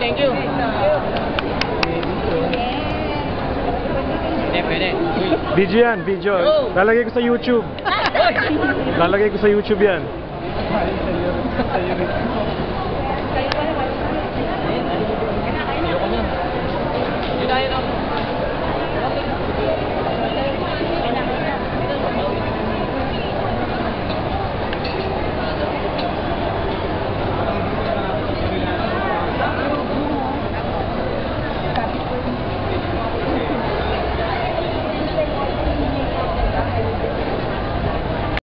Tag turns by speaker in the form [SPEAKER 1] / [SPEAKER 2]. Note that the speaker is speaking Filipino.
[SPEAKER 1] thank you. Pwede.
[SPEAKER 2] Video yan, video. Lalagay ko sa YouTube. Lalagay ko sa YouTube yan.